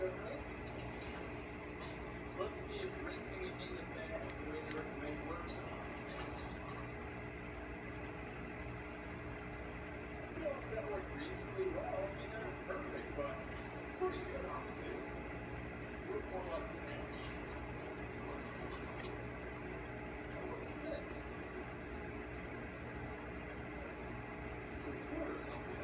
right? So let's see if rinsing it in the bag the way they recommend works or not. I feel like that worked reasonably well. I mean, they're perfect, but pretty good, honestly. We're more like the man. What is this? It's a quart or something.